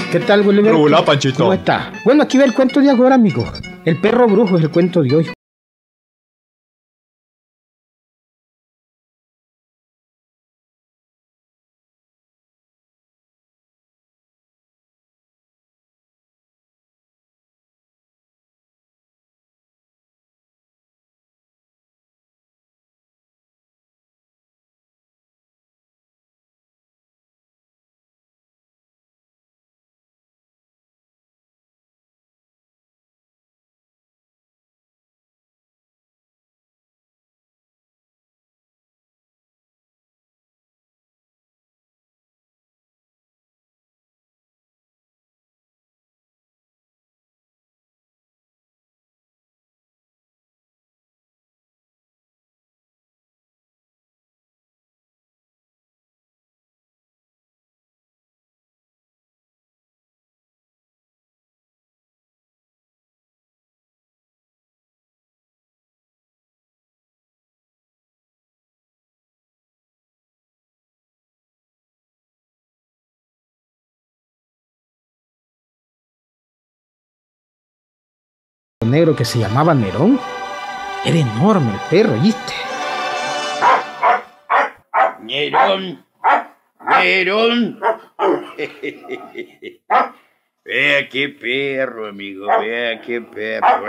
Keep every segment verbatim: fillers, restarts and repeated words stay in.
¿Qué tal, Bolívar? Hola, Panchito. ¿Cómo está? Bueno, aquí va el cuento de ahora, amigo. El perro brujo es el cuento de hoy. Negro que se llamaba Nerón. Era enorme el perro, ¿viste? Nerón, Nerón. Vea qué perro, amigo, vea qué perro.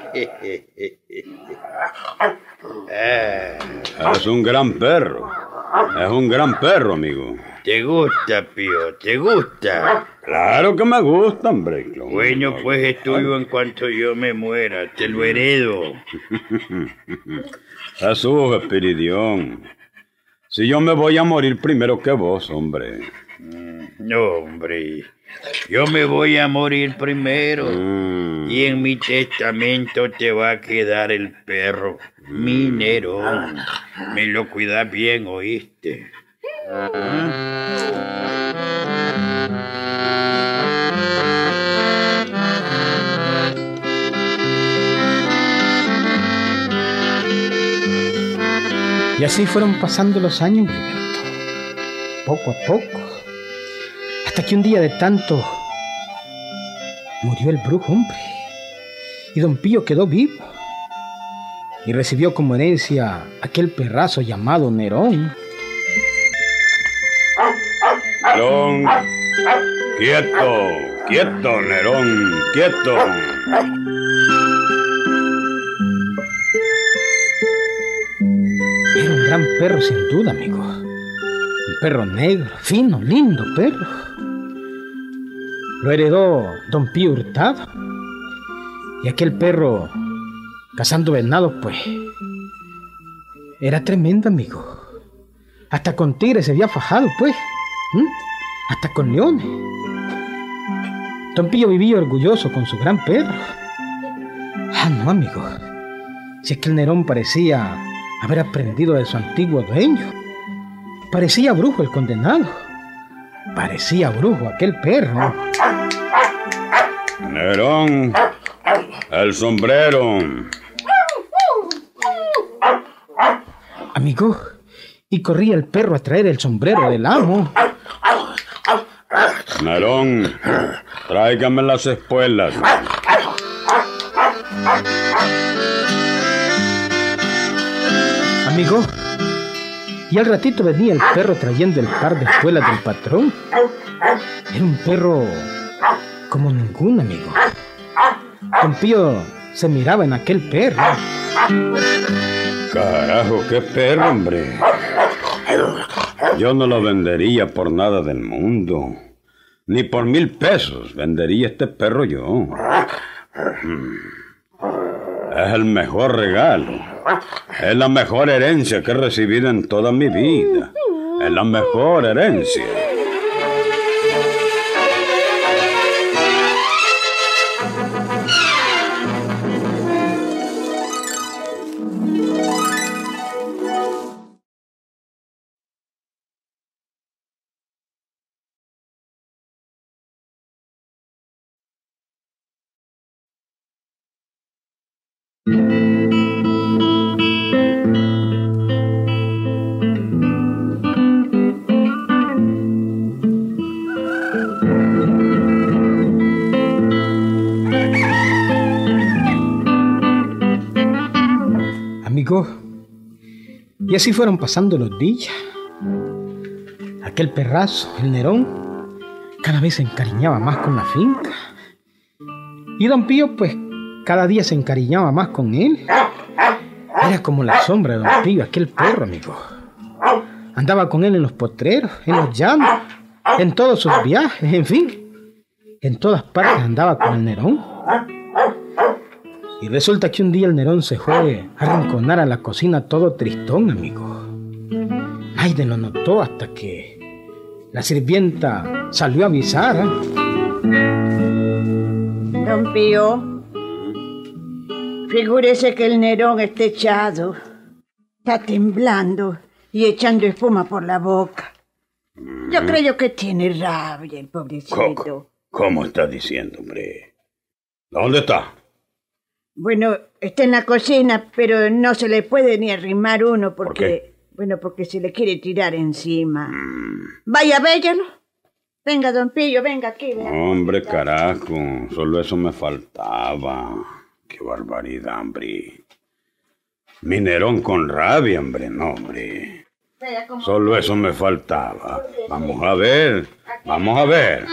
Ah. Es un gran perro. Es un gran perro, amigo. ¿Te gusta, Pío? ¿Te gusta? Claro que me gusta, hombre. Bueno, pues es tuyo en cuanto yo me muera. Te lo heredo. Jesús, Espiridión. Si yo me voy a morir primero que vos, hombre. No, hombre. Yo me voy a morir primero. Mm. Y en mi testamento te va a quedar el perro. Mm. Mi Nerón. Me lo cuidas bien, ¿oíste? Y así fueron pasando los años, Gilberto, poco a poco, hasta que un día de tanto murió el brujo, hombre, y don Pío quedó vivo y recibió como herencia aquel perrazo llamado Nerón. Nerón, quieto, quieto, Nerón, quieto. Era un gran perro sin duda, amigo. Un perro negro, fino, lindo perro. Lo heredó don Pío Hurtado. Y aquel perro, cazando venados, pues, era tremendo, amigo. Hasta con tigres se había fajado, pues. ¿Mm? Hasta con leones. Don Pío vivía orgulloso con su gran perro. Ah, no, amigo. Si es que el Nerón parecía haber aprendido de su antiguo dueño. Parecía brujo el condenado. Parecía brujo aquel perro. Nerón, el sombrero. Amigo, y corría el perro a traer el sombrero del amo. Nerón, tráigame las espuelas. Amigo, y al ratito venía el perro trayendo el par de espuelas del patrón. Era un perro como ningún, amigo. Don Pío se miraba en aquel perro. Carajo, qué perro, hombre. Yo no lo vendería por nada del mundo. Ni por mil pesos vendería este perro yo. Es el mejor regalo. Es la mejor herencia que he recibido en toda mi vida. Es la mejor herencia. Amigo, y así fueron pasando los días. Aquel perrazo, el Nerón, cada vez se encariñaba más con la finca. Y don Pío, pues, cada día se encariñaba más con él. Era como la sombra de don Pío, aquel perro, amigo. Andaba con él en los potreros, en los llanos, en todos sus viajes, en fin. En todas partes andaba con el Nerón. Y resulta que un día el Nerón se fue a arrinconar a la cocina todo tristón, amigo. Nadie lo notó hasta que la sirvienta salió a avisar, ¿eh? Don Pío, figúrese que el Nerón está echado, está temblando y echando espuma por la boca. Yo creo que tiene rabia el pobrecito. ¿Cómo, cómo estás diciendo, hombre? ¿Dónde está? Bueno, está en la cocina, pero no se le puede ni arrimar uno porque... ¿Por qué? Bueno, porque se le quiere tirar encima. Mm. Vaya, véyalo. Venga, don Pío, venga aquí. Venga. Hombre, carajo, solo eso me faltaba. Qué barbaridad, hombre. Mi Nerón con rabia, hombre, no, hombre. Solo eso me faltaba. Vamos a ver, vamos a ver.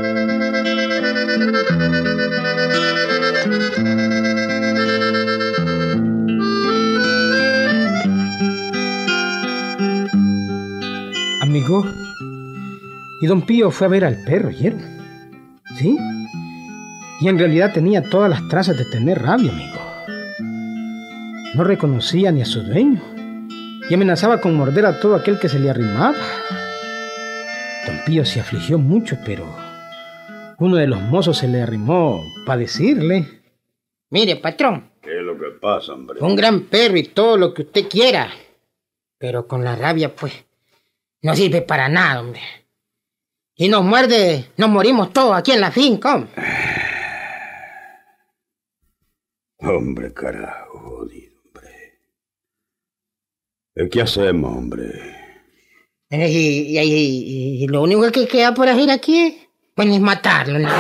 Amigo, y don Pío fue a ver al perro, ¿oyeron? ¿Sí? Y en realidad tenía todas las trazas de tener rabia, amigo. No reconocía ni a su dueño y amenazaba con morder a todo aquel que se le arrimaba. Don Pío se afligió mucho, pero uno de los mozos se le arrimó para decirle: mire, patrón. ¿Qué es lo que pasa, hombre? Un gran perro y todo lo que usted quiera, pero con la rabia, pues, no sirve para nada, hombre. Y nos muerde, nos morimos todos aquí en la finca, hombre. Hombre, carajo, jodido, hombre. ¿Qué hacemos, hombre? Y, y, y, y lo único que queda por hacer aquí, pues, es matarlo, ¿no?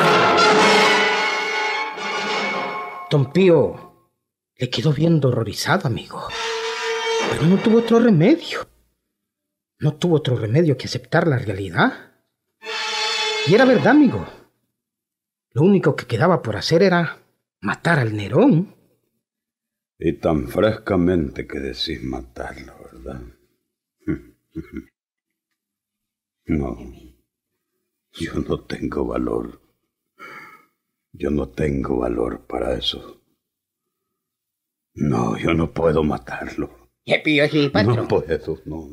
Don Pío le quedó viendo horrorizado, amigo. Pero no tuvo otro remedio. No tuvo otro remedio que aceptar la realidad. Y era verdad, amigo. Lo único que quedaba por hacer era matar al Nerón. Y tan frescamente que decís matarlo, ¿verdad? No, yo no tengo valor. Yo no tengo valor para eso. No, yo no puedo matarlo. ¿Qué Pío sí, patrón? No puedo, no.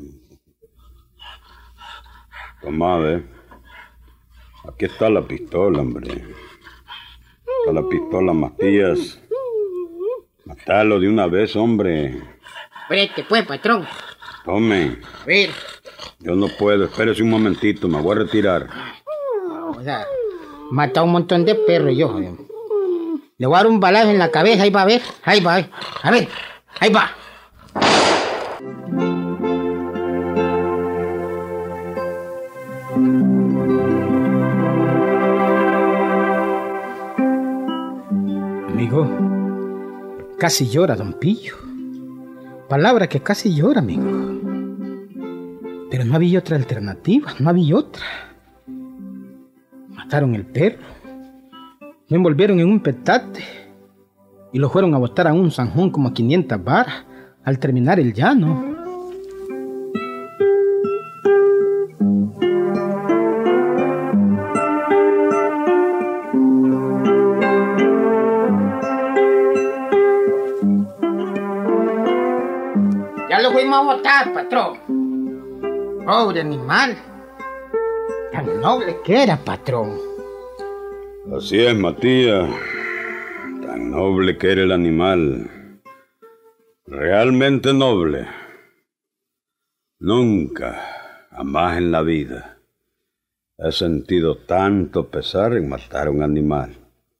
Tomá, ve. Aquí está la pistola, hombre. Está la pistola, Matías. Matalo de una vez, hombre. Preste, pues, patrón. Tome. A ver. Yo no puedo, espérese un momentito, me voy a retirar. O sea, mata un montón de perros yo. Le voy a dar un balazo en la cabeza, ahí va a ver. Ahí va, ahí. A ver, ahí va. Amigo, casi llora don Pío. Palabra que casi llora, amigo. Pero no había otra alternativa, no había otra. Mataron el perro, lo envolvieron en un petate y lo fueron a botar a un zanjón como a quinientas varas al terminar el llano. Ya lo fuimos a botar, patrón. Pobre animal. Tan noble que era, patrón. Así es, Matías. Tan noble que era el animal. Realmente noble. Nunca, jamás en la vida, he sentido tanto pesar en matar a un animal.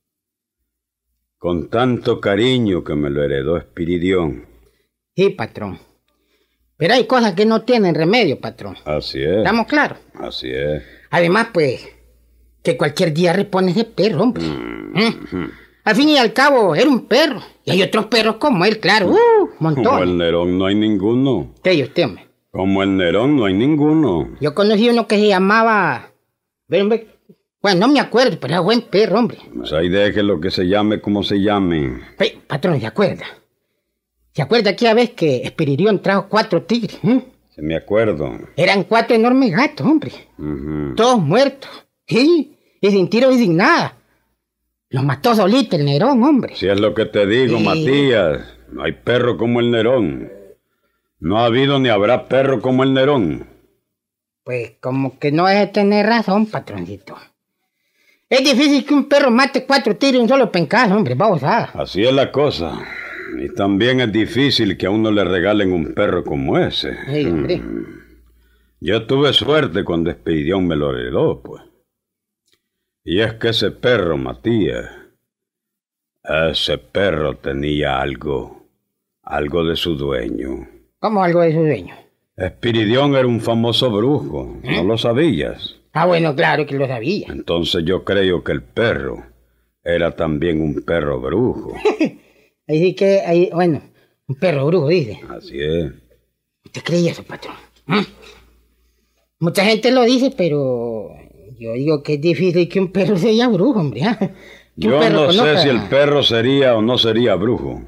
Con tanto cariño que me lo heredó Espiridión. Sí, patrón. Pero hay cosas que no tienen remedio, patrón. Así es. ¿Estamos claros? Así es. Además, pues, que cualquier día repone ese perro, hombre. Mm-hmm. ¿Eh? Al fin y al cabo, era un perro. Y hay otros perros como él, claro. Uh, montones. Como el Nerón no hay ninguno. ¿Qué y usted, hombre? Como el Nerón no hay ninguno. Yo conocí uno que se llamaba... Bueno, no me acuerdo, pero era buen perro, hombre. Pues ahí deje lo que se llame como se llame. Pe patrón, ¿se acuerda? ¿Se acuerda aquella vez que Espiririón trajo cuatro tigres? ¿eh? Se me acuerdo. Eran cuatro enormes gatos, hombre. Uh-huh. Todos muertos. Sí, y sin tiro y sin nada. Los mató solito el Nerón, hombre. Si es lo que te digo, Sí. Matías. No hay perro como el Nerón. No ha habido ni habrá perro como el Nerón. Pues como que no es de tener razón, patroncito. Es difícil que un perro mate cuatro tigres en un solo pencal, hombre, vamos a... Así es la cosa. Y también es difícil que a uno le regalen un perro como ese. Sí, hombre. Mm. Yo tuve suerte cuando Espiridión me lo heredó, pues. Y es que ese perro, Matías, ese perro tenía algo, algo de su dueño. ¿Cómo algo de su dueño? Espiridión era un famoso brujo, ¿Eh? ¿no lo sabías? Ah, bueno, claro que lo sabía. Entonces yo creo que el perro era también un perro brujo. Ahí sí que, ahí, bueno, un perro brujo, dice. Así es. ¿Usted cree eso, patrón? ¿Mm? Mucha gente lo dice, pero yo digo que es difícil que un perro sea brujo, hombre. ¿eh? Que un Yo perro no sé conozca- si el perro sería o no sería brujo.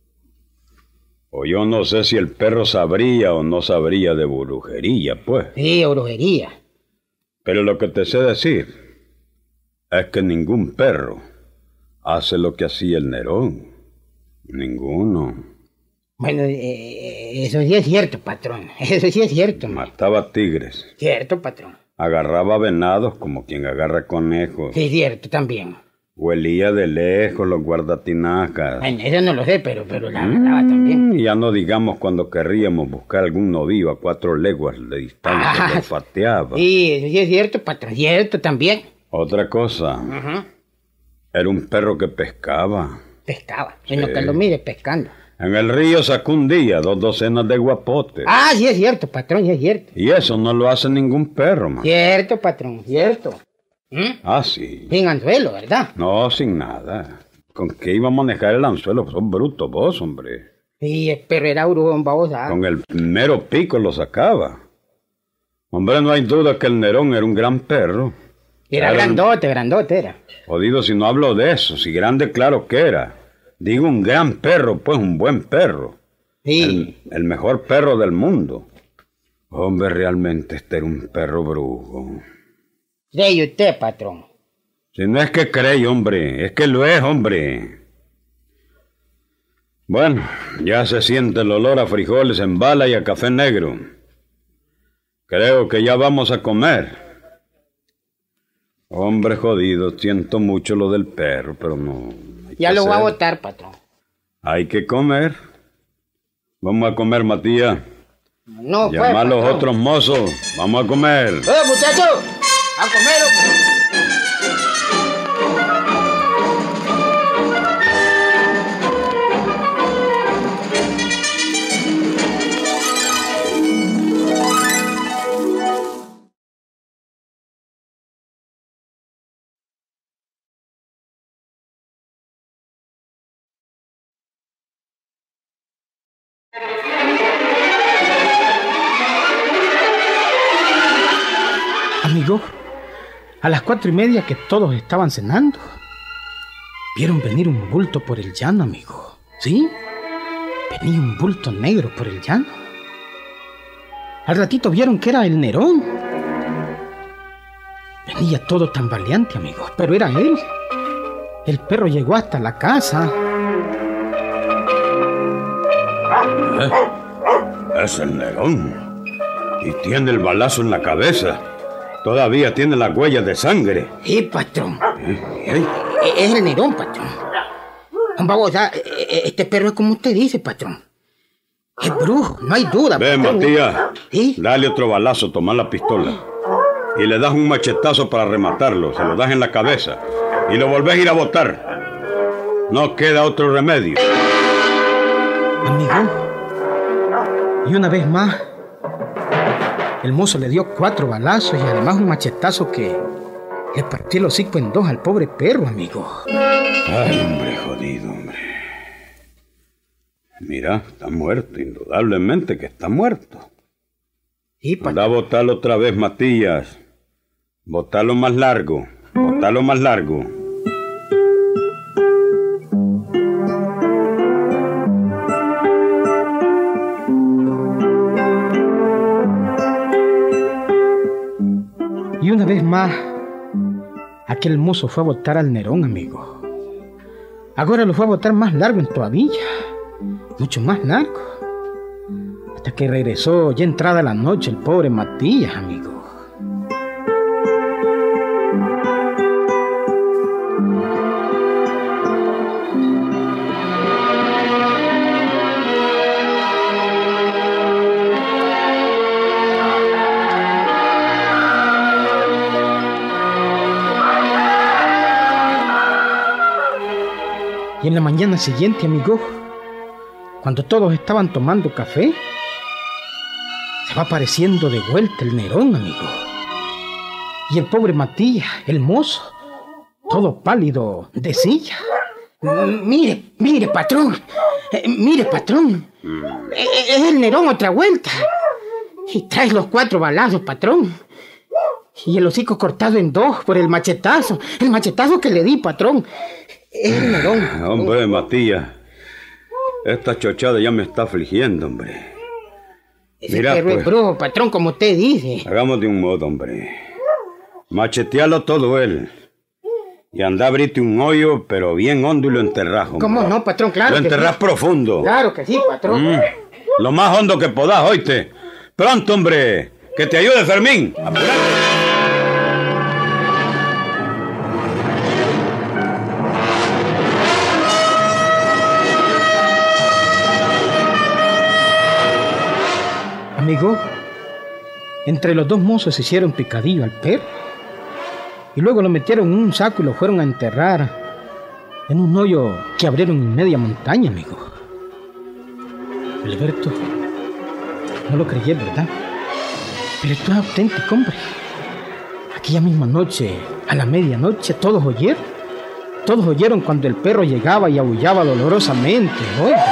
O yo no sé si el perro sabría o no sabría de brujería, pues. Sí, o brujería. Pero lo que te sé decir es que ningún perro hace lo que hacía el Nerón. Ninguno. Bueno, eh, eso sí es cierto, patrón. Eso sí es cierto, hombre. Mataba tigres. Cierto, patrón. Agarraba venados como quien agarra conejos. Sí, es cierto también. Huelía de lejos los guardatinacas. Bueno, eso no lo sé, pero, pero la agarraba también. Y ya no digamos cuando querríamos buscar algún novillo a cuatro leguas de distancia, Ah, lo olfateaba. Sí, eso sí es cierto, patrón. Cierto también. Otra cosa, Ajá. era un perro que pescaba. Pescaba. Sí. En lo que lo mire pescando. En el río sacó un día dos docenas de guapotes. Ah, sí es cierto, patrón, sí es cierto. Y eso no lo hace ningún perro, man. Cierto, patrón, cierto. ¿Mm? Ah, sí. Sin anzuelo, ¿verdad? No, sin nada. ¿Con qué iba a manejar el anzuelo? Son brutos vos, hombre. Sí, el perro era brujón, babosa. Con el mero pico lo sacaba. Hombre, no hay duda que el Nerón era un gran perro. Era Era un- grandote, grandote era. Jodido si no hablo de eso, si grande claro que era. Digo un gran perro, pues un buen perro. Sí. El, el mejor perro del mundo. Hombre, realmente este era un perro brujo. ¿Cree usted, patrón? Si no es que cree, hombre, es que lo es, hombre. Bueno, ya se siente el olor a frijoles en bala y a café negro. Creo que ya vamos a comer. Hombre jodido, siento mucho lo del perro, pero no... hay Ya que lo voy a hacer. botar, patrón. Hay que comer. Vamos a comer, Matías. No, pues, Llama a los patrón. otros mozos. Vamos a comer. ¡Eh, muchachos! ¡A comer, hombre! Amigo, a las cuatro y media que todos estaban cenando, vieron venir un bulto por el llano, amigo. ¿Sí? Venía un bulto negro por el llano. Al ratito vieron que era el Nerón. Venía todo tambaleante, amigo, pero era él. El perro llegó hasta la casa. ¿Eh? Es el Nerón. Y tiene el balazo en la cabeza. Todavía tiene las huellas de sangre. Sí, patrón. ¿Eh? E- Es el Nerón, patrón. Babosa, e- e- este perro es como usted dice, patrón. Es brujo, no hay duda. Ven, patrón. Matías. ¿Sí? Dale otro balazo, toma la pistola. Y le das un machetazo para rematarlo. Se lo das en la cabeza. Y lo volvés a ir a botar. No queda otro remedio. Amigo, y una vez más, el mozo le dio cuatro balazos y además un machetazo que le partió el hocico en dos al pobre perro, amigo. Ay, hombre, jodido, hombre. Mira, está muerto, indudablemente que está muerto. Sí, patrón. Anda a botarlo otra vez, Matías. Botarlo más largo, botarlo más largo. Y una vez más, aquel mozo fue a botar al Nerón, amigo. Ahora lo fue a botar más largo todavía, mucho más largo. Hasta que regresó ya entrada la noche el pobre Matías, amigo. Y en la mañana siguiente, amigo, cuando todos estaban tomando café, se va apareciendo de vuelta el Nerón, amigo. Y el pobre Matías, el mozo, todo pálido, decía: Mire, mire, patrón. Eh, mire, patrón. Eh, Es el Nerón otra vuelta. Y trae los cuatro balazos, patrón. Y el hocico cortado en dos por el machetazo. El machetazo que le di, patrón. Es el Nerón. Hombre, Matías, esta chochada ya me está afligiendo, hombre. Ese Mira, perro pues, es brujo, patrón, como usted dice. hagamos de un modo, hombre. Machetealo todo él. Y anda a abrirte un hoyo, pero bien hondo, y lo enterrás, hombre. ¿Cómo no, patrón? Claro Lo que enterrás sí. profundo. Claro que sí, patrón. Mm, Lo más hondo que podás, oíste. Pronto, hombre. Que te ayude, Fermín. Apúrate. Amigo, entre los dos mozos se hicieron picadillo al perro. Y luego lo metieron en un saco y lo fueron a enterrar en un hoyo que abrieron en media montaña, amigo. Alberto, no lo creí, ¿verdad? Pero esto es auténtico, hombre. Aquella misma noche, a la medianoche, todos oyeron. Todos oyeron cuando el perro llegaba y aullaba dolorosamente, oiga.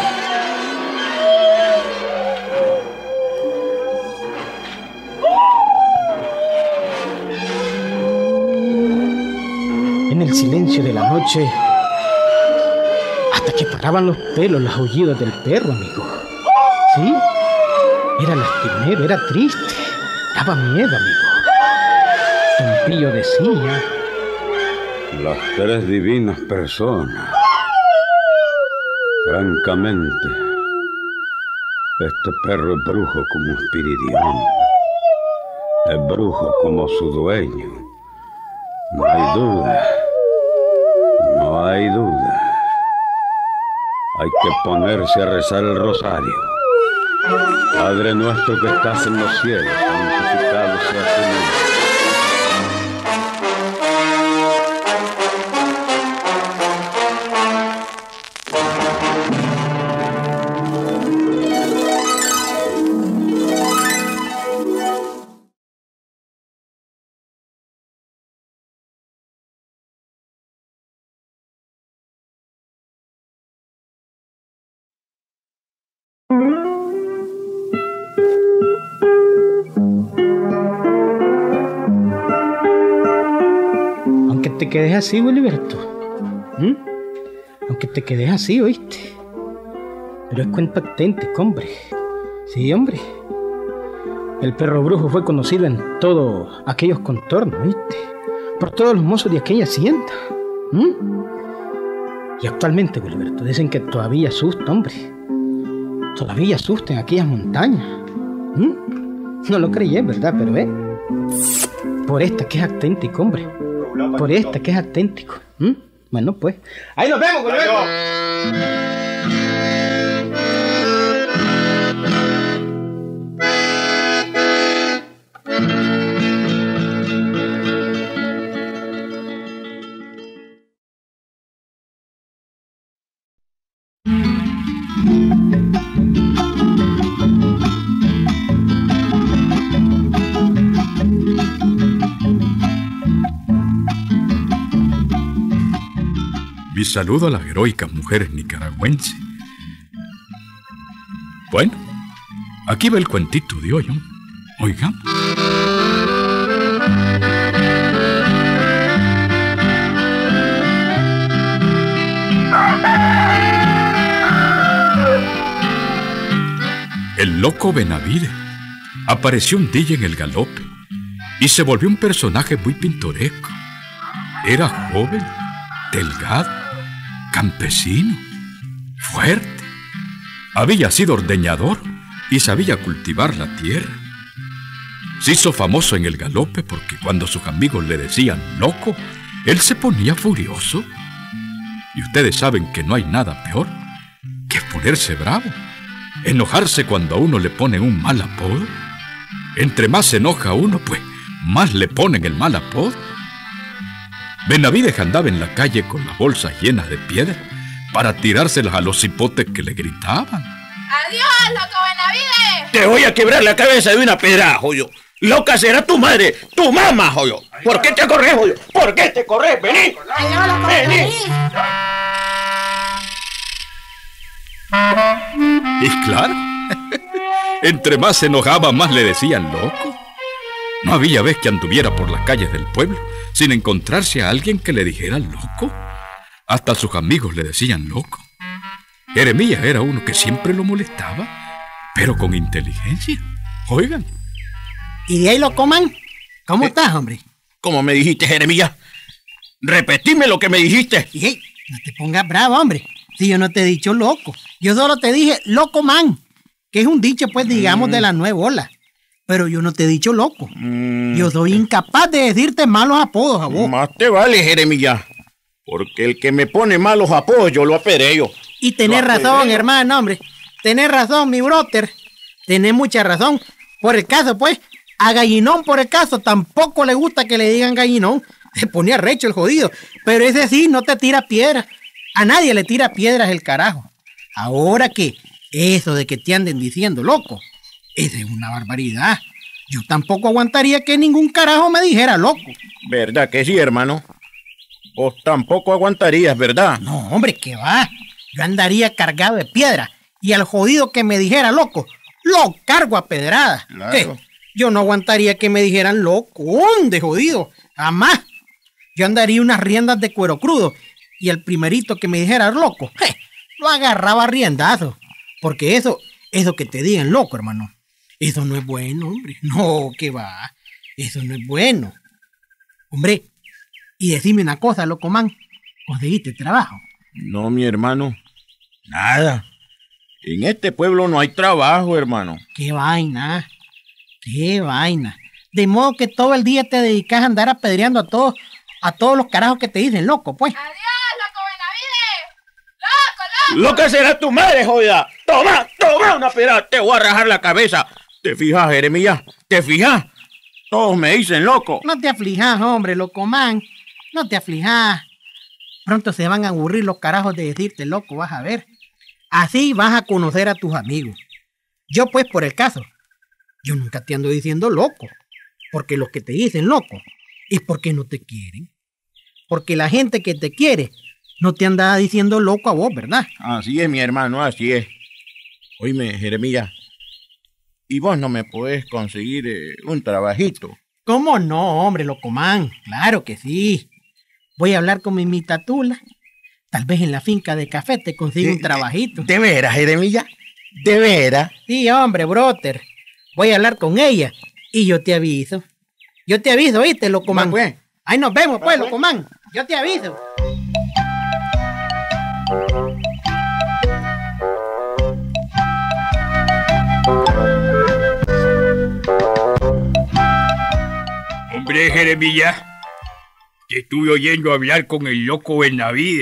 En el silencio de la noche, hasta que paraban los pelos los aullidos del perro, amigo. ¿Sí? Era lastimero, era triste, daba miedo, amigo. Don Pío decía: Las tres divinas personas. Francamente, este perro es brujo como Espiridión. Es brujo como su dueño. No hay duda. No hay duda. Hay que ponerse a rezar el rosario. Padre nuestro que estás en los cielos, santificado sea tu nombre. Aunque te quedes así, Wilberto. ¿Mm? Aunque te quedes así, ¿oíste? Pero es cuento auténtico, hombre. Sí, hombre. El perro brujo fue conocido en todos aquellos contornos, ¿oíste? Por todos los mozos de aquella hacienda. ¿Mm? Y actualmente, Wilberto, dicen que todavía asusta, hombre. Todavía asusta en aquellas montañas. ¿Mm? No lo creí, ¿verdad? Pero ve. Por esta que es auténtico, hombre. Por esta que es auténtico. ¿Mm? Bueno, pues. Ahí nos vemos, Wilberto. Mi saludo a las heroicas mujeres nicaragüenses. Bueno, aquí va el cuentito de hoy, ¿no? Oigamos. El loco Benavides apareció un día en el galope y se volvió un personaje muy pintoresco. Era joven, delgado, campesino, fuerte. Había sido ordeñador y sabía cultivar la tierra. Se hizo famoso en el galope porque cuando sus amigos le decían loco, él se ponía furioso. Y ustedes saben que no hay nada peor que ponerse bravo, enojarse cuando a uno le ponen un mal apodo. Entre más se enoja uno, pues más le ponen el mal apodo. Benavides andaba en la calle con las bolsas llenas de piedras para tirárselas a los cipotes que le gritaban. ¡Adiós, loco Benavides! Te voy a quebrar la cabeza de una pedra, joyo. Loca será tu madre, tu mamá, joyo. ¿Por qué te corres, joyo? ¿Por qué te corres? Vení. ¡Adiós, loco Vení. Benavides! Y claro, entre más se enojaba, más le decían loco. No había vez que anduviera por las calles del pueblo sin encontrarse a alguien que le dijera loco. Hasta sus amigos le decían loco. Jeremías era uno que siempre lo molestaba, pero con inteligencia. Oigan. ¿Y de ahí, Locomán? ¿Cómo Eh, estás, hombre? ¿Cómo me dijiste, Jeremías? Repetime lo que me dijiste. Y hey, no te pongas bravo, hombre. Si yo no te he dicho loco. Yo solo te dije Locomán, que es un dicho, pues, digamos, mm. de la nueva ola. Pero yo no te he dicho loco. Mm. Yo soy incapaz de decirte malos apodos a vos. Más te vale, Jeremías. Porque el que me pone malos apodos, yo lo apedreo. Y tenés razón, hermano, hombre. Tenés razón, mi brother. Tenés mucha razón. Por el caso, pues, a Gallinón, por el caso, tampoco le gusta que le digan Gallinón. Se ponía recho el jodido. Pero ese sí, no te tira piedras. A nadie le tira piedras el carajo. Ahora que eso de que te anden diciendo loco, esa es una barbaridad. Yo tampoco aguantaría que ningún carajo me dijera loco. ¿Verdad que sí, hermano? Vos tampoco aguantarías, ¿verdad? No, hombre, ¿qué va? Yo andaría cargado de piedra y al jodido que me dijera loco, lo cargo a pedradas. Claro. ¿Qué? Yo no aguantaría que me dijeran loco. ¿Dónde, jodido? Jamás. Yo andaría unas riendas de cuero crudo y el primerito que me dijera loco, je, lo agarraba a riendazo. Porque eso, eso que te digan loco, hermano, eso no es bueno, hombre. No, ¿qué va? Eso no es bueno. Hombre, y decime una cosa, Locomán, ¿conseguiste trabajo? No, mi hermano, nada. En este pueblo no hay trabajo, hermano. ¡Qué vaina! ¡Qué vaina! De modo que todo el día te dedicas a andar apedreando a todos, a todos los carajos que te dicen loco, pues. ¡Adiós, loco Benavides! ¡Loco, loco! ¡Loca será tu madre, jodida! ¡Toma, toma una pedra! Te voy a rajar la cabeza. ¿Te fijas, Jeremías? ¿Te fijas? Todos me dicen loco. No te aflijas, hombre, Locomán. No te aflijas. Pronto se van a aburrir los carajos de decirte loco, vas a ver. Así vas a conocer a tus amigos. Yo, pues, por el caso, yo nunca te ando diciendo loco. Porque los que te dicen loco es porque no te quieren. Porque la gente que te quiere no te anda diciendo loco a vos, ¿verdad? Así es, mi hermano, así es. Oíme, Jeremías, ¿y vos no me podés conseguir eh, un trabajito? ¿Cómo no, hombre, Locomán? Claro que sí. Voy a hablar con mi mitatula. Tal vez en la finca de café te consiga un trabajito. ¿De veras, Jeremías? ¿De veras? Sí, hombre, brother. Voy a hablar con ella y yo te aviso. Yo te aviso, ¿viste, Locomán? Pues. Ahí nos vemos, pues, Locomán. Yo te aviso. Hombre, Jeremías, te estuve oyendo hablar con el loco Benavides.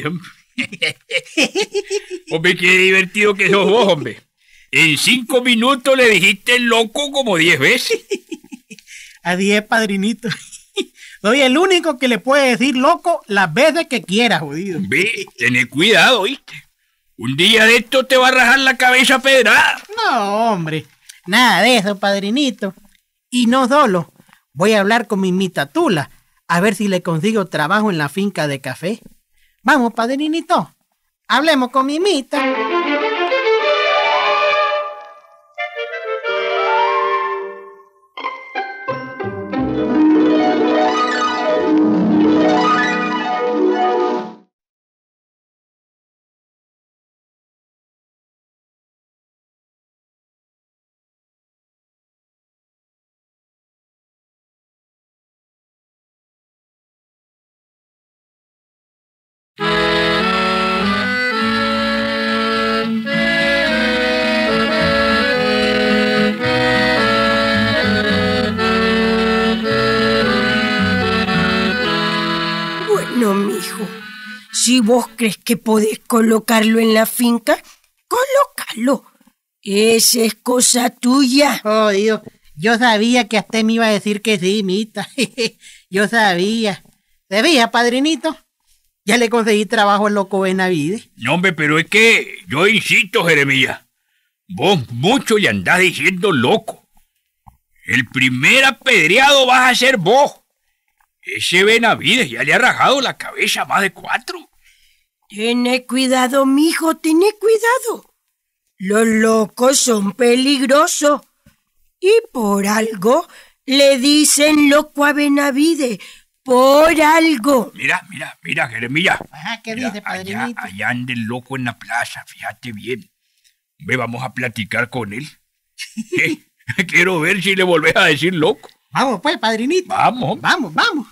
Hombre, qué divertido que sos vos, hombre. En cinco minutos le dijiste loco como diez veces. Así es, padrinito. Soy el único que le puede decir loco las veces que quiera, jodido. Ve, tené cuidado, ¿viste? Un día de esto te va a rajar la cabeza pedrada. No, hombre. Nada de eso, padrinito. Y no solo. Voy a hablar con mi mitatula a ver si le consigo trabajo en la finca de café. Vamos, padrinito, hablemos con Mimita. Bueno, mijo, si vos crees que podés colocarlo en la finca, colócalo. Esa es cosa tuya. Oh, Dios, yo sabía que hasta me iba a decir que sí, Mita. Yo sabía. ¿Sabía, padrinito? Ya le conseguí trabajo al loco Benavides. No, hombre, pero es que yo insisto, Jeremías. Vos mucho le andás diciendo loco. El primer apedreado vas a ser vos. Ese Benavides ya le ha rajado la cabeza a más de cuatro. Tené cuidado, mijo, tené cuidado. Los locos son peligrosos. Y por algo le dicen loco a Benavides. Por algo. Mira, mira, mira, Jeremías. Ajá, ¿qué Mira, dice, padrinito? Allá, allá anda el loco en la plaza, fíjate bien. Ve, vamos a platicar con él. Quiero ver si le volvés a decir loco. Vamos, pues, padrinito. Vamos. Vamos, vamos.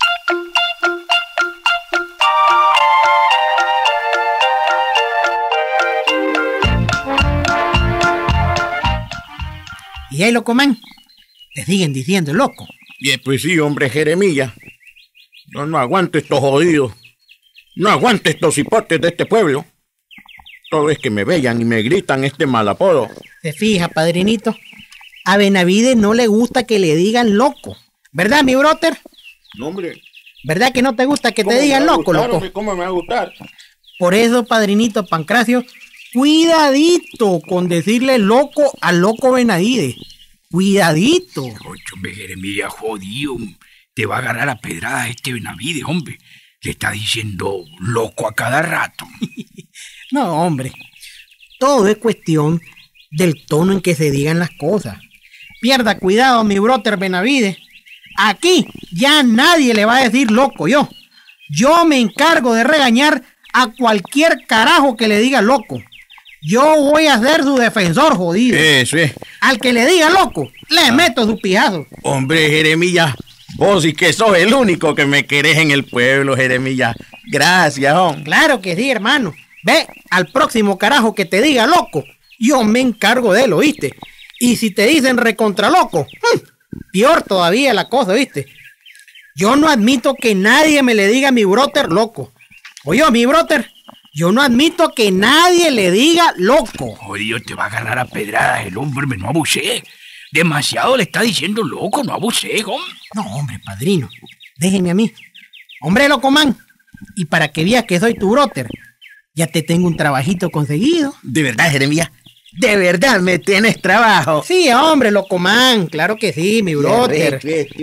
Y ahí, locomán, te siguen diciendo loco. Y pues sí, hombre, Jeremías. Yo no aguanto estos jodidos. No aguanto estos hipotes de este pueblo. Todo es que me vean y me gritan este mal apodo. Se fija, padrinito. A Benavides no le gusta que le digan loco. ¿Verdad, mi brother? No, hombre. ¿Verdad que no te gusta que te ¿Cómo digan me va a loco, gustar, loco? hombre? ¿Cómo me va a gustar? Por eso, padrinito Pancracio, cuidadito con decirle loco al loco Benavides. Cuidadito. Oye, hombre, Jeremías, jodido. Te va a agarrar a pedradas este Benavides, hombre. Le está diciendo loco a cada rato. No, hombre. Todo es cuestión del tono en que se digan las cosas. Pierda cuidado, mi brother Benavides. Aquí ya nadie le va a decir loco yo. Yo me encargo de regañar a cualquier carajo que le diga loco. Yo voy a ser su defensor, jodido. Eso es. Al que le diga loco, le meto su pijazo. Hombre, Jeremías, vos sí que sos el único que me querés en el pueblo, Jeremías. Gracias, hombre. Claro que sí, hermano. Ve, al próximo carajo que te diga loco, yo me encargo de él, ¿oíste? Y si te dicen recontra loco, peor todavía la cosa, ¿viste? Yo no admito que nadie me le diga a mi brother loco. Oye, mi brother, yo no admito que nadie le diga loco. Jodido, te va a agarrar a pedradas el hombre, no abusé. Demasiado le está diciendo loco, no abusé, hombre. No, hombre, padrino, déjeme a mí. Hombre, locomán, y para que veas que soy tu brother, ya te tengo un trabajito conseguido. ¿De verdad, Jeremías? ¿De verdad me tienes trabajo? Sí, hombre, locomán, claro que sí, mi brother.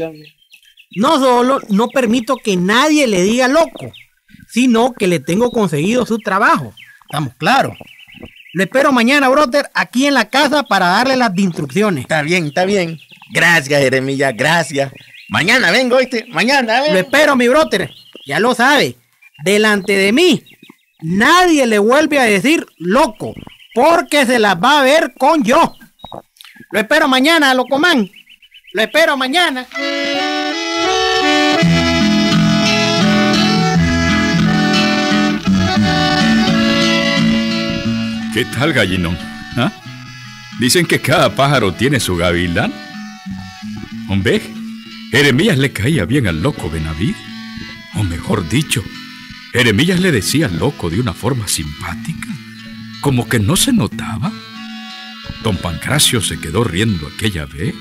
No solo no permito que nadie le diga loco, sino que le tengo conseguido su trabajo. Estamos claros. Lo espero mañana, brother, aquí en la casa para darle las instrucciones. Está bien, está bien. Gracias, Jeremías, gracias. Mañana vengo, ¿oíste? Mañana vengo. Lo espero, mi brother. Ya lo sabe. Delante de mí, nadie le vuelve a decir loco, porque se las va a ver con yo. Lo espero mañana, locomán. Lo espero mañana. ¿Qué tal, gallinón? ¿Ah? Dicen que cada pájaro tiene su gavilán. Hombre, Jeremías le caía bien al loco Benavides. O mejor dicho, Jeremías le decía loco de una forma simpática, como que no se notaba. Don Pancracio se quedó riendo aquella vez.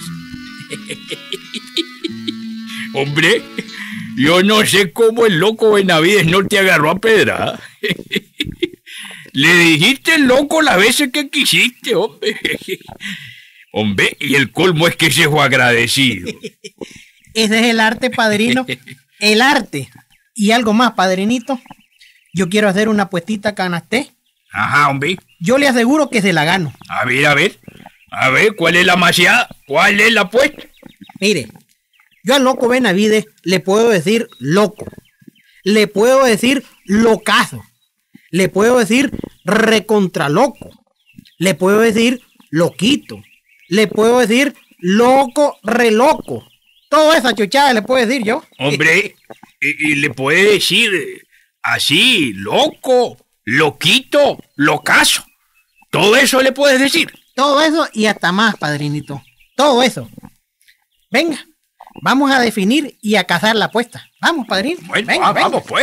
Hombre, yo no sé cómo el loco Benavides no te agarró a pedrada. Le dijiste loco las veces que quisiste, hombre. Hombre, y el colmo es que ese fue agradecido. Ese es el arte, padrino. El arte. Y algo más, padrinito. yo quiero hacer una apuestita canasté. Ajá, hombre. Yo le aseguro que se la gano. A ver, a ver. A ver, ¿cuál es la maciada? ¿Cuál es la apuesta? Mire, yo al loco Benavides le puedo decir loco. Le puedo decir locazo. Le puedo decir recontraloco. Le puedo decir loquito. Le puedo decir loco, reloco. Toda esa chuchada le puedo decir yo. Hombre, y, y le puede decir así, loco, loquito, locazo. Todo eso le puedes decir. Todo eso y hasta más, padrinito. Todo eso. Venga, vamos a definir y a cazar la apuesta. Vamos, padrino. Bueno, venga, ah, venga. vamos pues.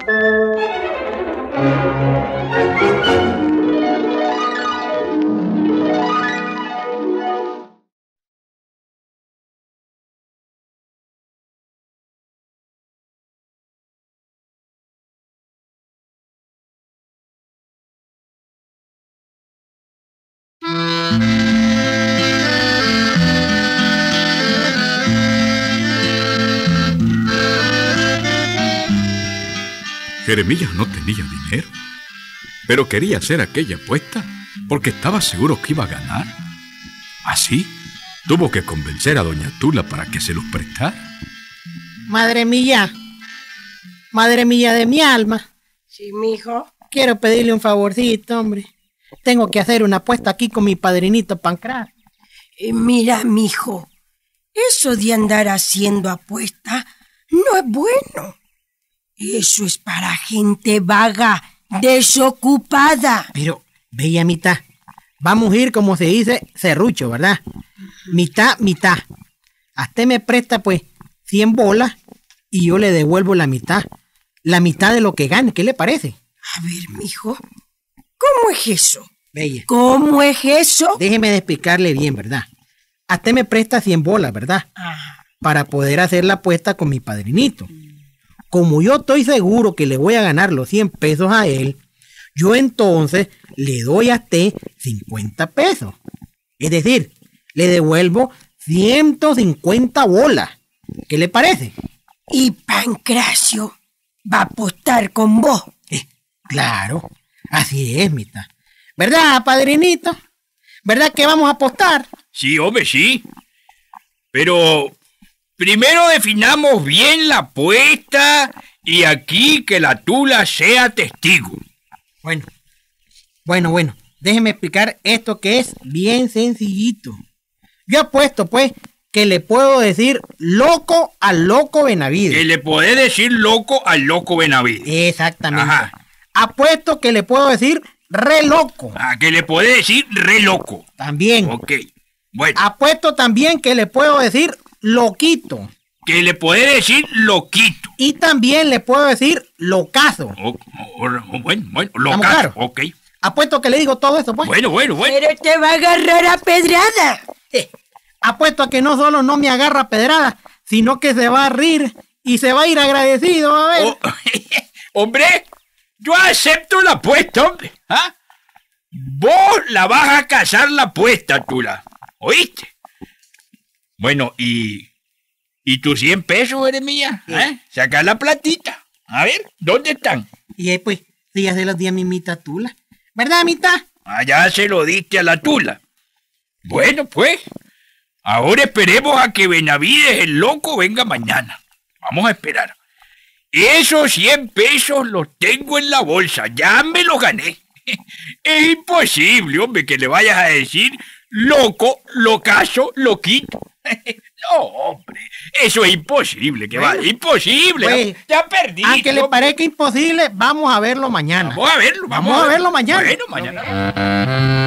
Jeremías no tenía dinero, pero quería hacer aquella apuesta porque estaba seguro que iba a ganar. Así, tuvo que convencer a doña Tula para que se los prestara. Madre mía, madre mía de mi alma. Sí, mijo. Quiero pedirle un favorcito, hombre. Tengo que hacer una apuesta aquí con mi padrinito Pancracio. Eh, mira, mijo, eso de andar haciendo apuesta no es bueno. Eso es para gente vaga, desocupada. Pero, bella mitad, vamos a ir como se dice serrucho, ¿verdad? Mitad, mitad. Hasta me presta, pues, cien bolas y yo le devuelvo la mitad. La mitad de lo que gane, ¿qué le parece? A ver, mijo, ¿cómo es eso? Bella. ¿Cómo es eso? Déjeme de explicarle bien, ¿verdad? Hasta me presta cien bolas, ¿verdad? Ah. Para poder hacer la apuesta con mi padrinito. Como yo estoy seguro que le voy a ganar los cien pesos a él, yo entonces le doy a usted cincuenta pesos. Es decir, le devuelvo ciento cincuenta bolas. ¿Qué le parece? Y Pancracio va a apostar con vos. Eh, claro, así es, mitad. ¿Verdad, padrinito? ¿Verdad que vamos a apostar? Sí, hombre, sí. Pero primero definamos bien la apuesta y aquí que la Tula sea testigo. Bueno, bueno, bueno. Déjeme explicar esto que es bien sencillito. Yo apuesto, pues, que le puedo decir loco al loco Benavides. Que le podés decir loco al loco Benavides. Exactamente. Ajá. Apuesto que le puedo decir re loco. Ah, que le podés decir re loco. También. Ok, bueno. Apuesto también que le puedo decir loquito. Que le podés decir loquito. Y también le puedo decir locazo. O, o, o, bueno, bueno, ¿Estamos locazo. claros? Ok. Apuesto que le digo todo eso, pues. Bueno, bueno, bueno. Pero te va a agarrar a pedrada. Eh, apuesto a que no solo no me agarra pedrada, sino que se va a rir y se va a ir agradecido, a ver. Oh, hombre, yo acepto la apuesta, hombre. ¿Ah? Vos la vas a cazar la apuesta, Tula. ¿Oíste? Bueno, y... ¿Y tus cien pesos, Jeremías? ¿Eh? Saca la platita. A ver, ¿dónde están? Y ahí, pues, sí, ya se los di a mi mitad Tula. ¿Verdad, mitad? Allá se lo diste a la Tula. Bueno, pues, ahora esperemos a que Benavides el loco venga mañana. Vamos a esperar. Esos cien pesos los tengo en la bolsa, ya me los gané. Es imposible, hombre, que le vayas a decir loco, locazo, loquito. No, hombre, eso es imposible, que Bueno, va, imposible. pues, ya perdí. Aunque le parezca imposible, vamos a verlo mañana. Vamos a verlo, Vamos a verlo mañana. Bueno, mañana.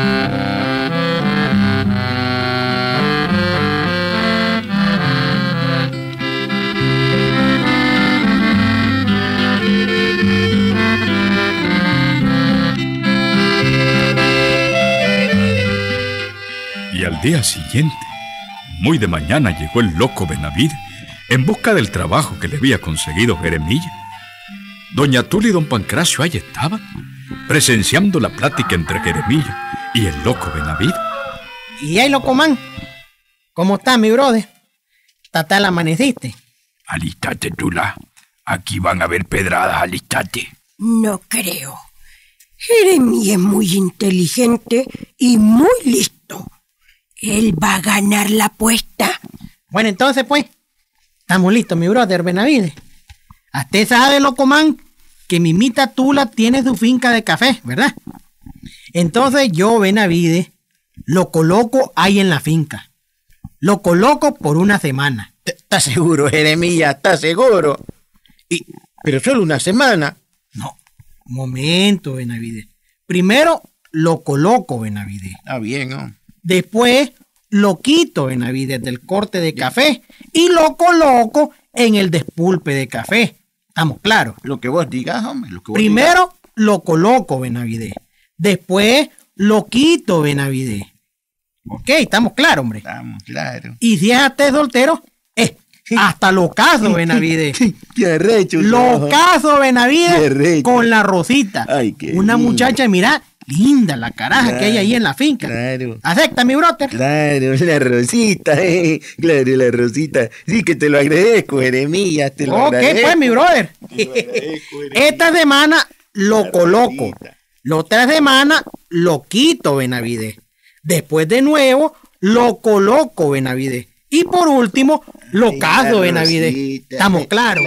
Y al día siguiente, muy de mañana, llegó el loco Benavides en busca del trabajo que le había conseguido Jeremías. Doña Tula y don Pancracio ahí estaban, presenciando la plática entre Jeremías y el loco Benavides. Y ahí, locomán, ¿cómo está, mi brother? ¿Tatal amaneciste? Alistate, Tula. Aquí van a haber pedradas, alistate. No creo. Jeremías es muy inteligente y muy listo. Él va a ganar la apuesta. Bueno, entonces, pues, estamos listos, mi brother Benavides. Usted sabe, locomán, que Mimita Tula tiene su finca de café, ¿verdad? Entonces yo, Benavides, lo coloco ahí en la finca. Lo coloco por una semana. ¿Estás seguro, Jeremías? ¿Estás seguro? Y, pero solo una semana. No, un momento, Benavides. Primero lo coloco, Benavides. Está bien, ¿no? Después lo quito, Benavides, del corte de café y lo coloco en el despulpe de café. ¿Estamos claros? Lo que vos digas, hombre. Lo que vos Primero digas. lo coloco, Benavides. Después lo quito, Benavides. Ok, estamos claros, hombre. Estamos claros. Y si es usted soltero, eh, hasta lo caso, Benavides. Qué arrecho. Lo caso, Benavides, Qué arrecho. con la Rosita. Ay, qué Una lindo. muchacha, mira, linda la caraja Claro, que hay ahí en la finca. claro. ¿Acepta, mi brother? Claro, la Rosita, eh. Claro, la Rosita. Sí que te lo agradezco, Jeremías, te lo Ok, agradezco. pues, mi brother. Te lo agradezco, Jeremías. Esta semana lo La coloco. Rosita. La otra semana lo quito, Benavides. Después de nuevo lo coloco, Benavides. Y por último, lo Ay, caso, la Benavides. Rosita. Estamos claros.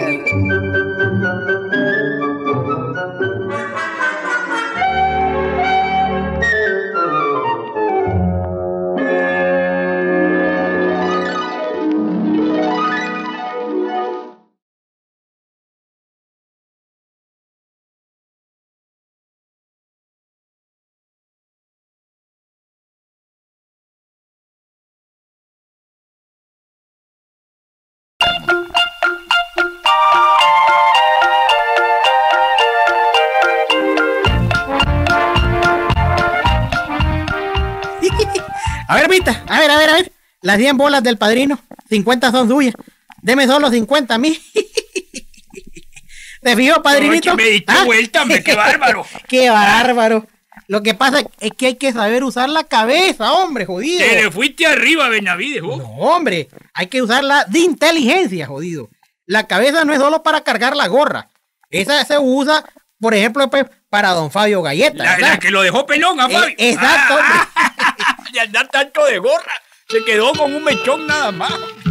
A ver, Vita, a ver, a ver, a ver. Las cien bolas del padrino, cincuenta son suyas. Deme solo cincuenta a mí. ¿Te fijo, padrinito? Oye, me diste ¿Ah? vuelta, hombre, qué bárbaro. ¡Qué bárbaro! Lo que pasa es que hay que saber usar la cabeza, hombre, jodido. Te le fuiste arriba, Benavides, vos. No, hombre, hay que usarla de inteligencia, jodido. La cabeza no es solo para cargar la gorra. Esa se usa, por ejemplo, pues, para don Fabio Galleta. La, ¿verdad? la que lo dejó pelón a Eh, Fabio. exacto, hombre. De andar tanto de gorra, se quedó con un mechón nada más.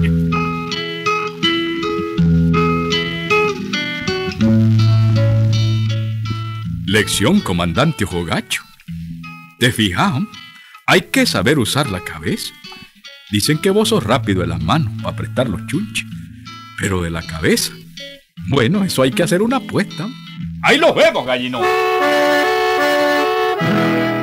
Lección, comandante Ojo Gacho. ¿Te fijas? Hay que saber usar la cabeza. Dicen que vos sos rápido en las manos para apretar los chunches, pero de la cabeza, bueno, eso hay que hacer una apuesta. Ahí los vemos, gallinón.